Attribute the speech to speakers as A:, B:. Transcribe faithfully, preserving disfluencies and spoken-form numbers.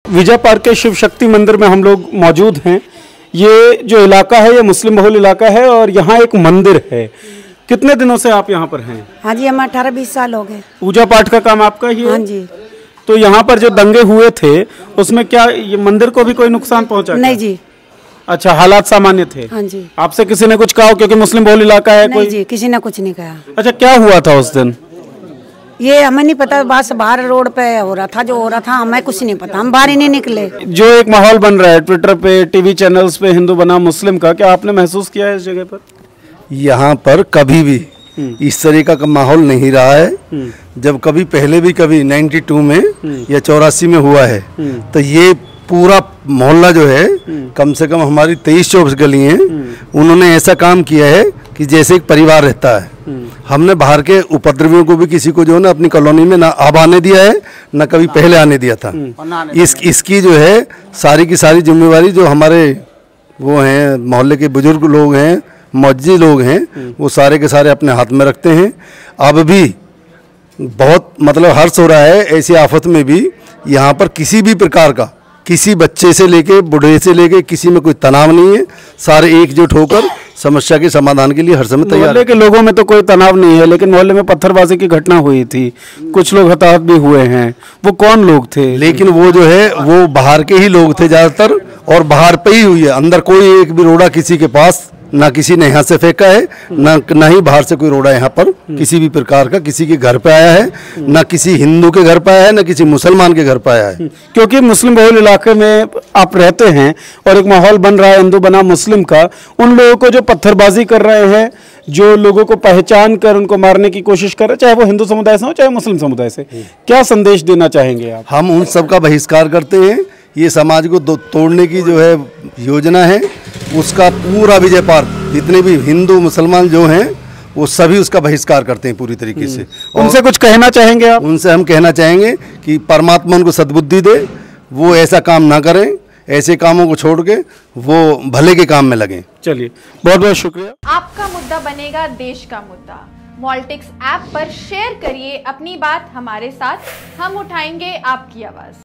A: विजय park के शिव शक्ति मंदिर में हम लोग मौजूद हैं। ये जो इलाका है ये मुस्लिम बहुल इलाका है और यहाँ एक मंदिर है। कितने दिनों से आप यहाँ पर हैं?
B: हाँ जी, हम अठारह बीस साल हो गए।
A: पूजा पाठ का काम आपका ही है?
B: हाँ जी।
A: तो यहाँ पर जो दंगे हुए थे उसमें क्या ये मंदिर को भी कोई नुकसान पहुँचा?
B: नहीं जी।
A: अच्छा, हालात सामान्य थे?
B: हाँ जी।
A: आपसे किसी ने कुछ कहा क्योंकि मुस्लिम बहुल इलाका है?
B: नहीं
A: कोई
B: जी, किसी ने कुछ नहीं कहा।
A: अच्छा, क्या हुआ था उस दिन?
B: ये हमें नहीं पता, बस बाहर रोड पे हो रहा था, जो हो रहा था हमें कुछ नहीं पता, हम बाहर ही नहीं निकले।
A: जो एक माहौल बन रहा है ट्विटर पे, टीवी चैनल्स पे, हिंदू बना मुस्लिम का, क्या आपने महसूस किया है इस जगह पर?
C: यहाँ पर कभी भी इस तरीका का माहौल नहीं रहा है। जब कभी पहले भी कभी बानवे में या चौरासी में हुआ है तो ये पूरा मोहल्ला जो है, कम से कम हमारी तेईस चौबीस गली हैं, उन्होंने ऐसा काम किया है कि जैसे एक परिवार रहता है। हमने बाहर के उपद्रवियों को भी किसी को जो है ना अपनी कॉलोनी में ना अब आने दिया है, ना कभी पहले आने दिया था। इस इसकी जो है सारी की सारी जिम्मेवारी जो हमारे वो हैं मोहल्ले के बुजुर्ग लोग हैं, मौजी लोग हैं, वो सारे के सारे अपने हाथ में रखते हैं। अब भी बहुत मतलब हर्ष हो रहा है ऐसी आफत में भी यहाँ पर किसी भी प्रकार का, किसी बच्चे से लेके बूढ़े से लेके किसी में कोई तनाव नहीं है। सारे एकजुट होकर समस्या के समाधान के लिए हर समय तैयार।
A: मोहल्ले के लोगों में तो कोई तनाव नहीं है, लेकिन मोहल्ले में पत्थरबाजी की घटना हुई थी, कुछ लोग हताहत भी हुए हैं। वो कौन लोग थे?
C: लेकिन वो जो है वो बाहर के ही लोग थे ज़्यादातर, और बाहर पे ही हुई है। अंदर कोई एक भी रोड़ा किसी के पास ना किसी ने यहाँ से फेंका है, ना ना ही बाहर से कोई रोड़ा यहाँ पर किसी भी प्रकार का किसी के घर पे आया है, ना किसी हिंदू के घर पे आया है, ना किसी मुसलमान के घर पे आया है।
A: क्योंकि मुस्लिम बहुल इलाके में आप रहते हैं और एक माहौल बन रहा है हिंदू बना मुस्लिम का, उन लोगों को जो पत्थरबाजी कर रहे हैं, जो लोगों को पहचान कर उनको मारने की कोशिश कर रहे हैं, चाहे वो हिंदू समुदाय से हो चाहे मुस्लिम समुदाय से, क्या संदेश देना चाहेंगे आप?
C: हम उन सब का बहिष्कार करते हैं। ये समाज को तोड़ने की जो है योजना है, उसका पूरा विजय पार्क जितने भी हिंदू मुसलमान जो हैं वो सभी उसका बहिष्कार करते हैं पूरी तरीके से।
A: उनसे कुछ कहना चाहेंगे आप?
C: उनसे हम कहना चाहेंगे कि परमात्मा उनको सद्बुद्धि दे, वो ऐसा काम ना करें, ऐसे कामों को छोड़ के वो भले के काम में लगें।
A: चलिए, बहुत बहुत शुक्रिया।
D: आपका मुद्दा बनेगा देश का मुद्दा। मॉल्टिक्स ऐप पर शेयर करिए अपनी बात हमारे साथ, हम उठाएंगे आपकी आवाज़।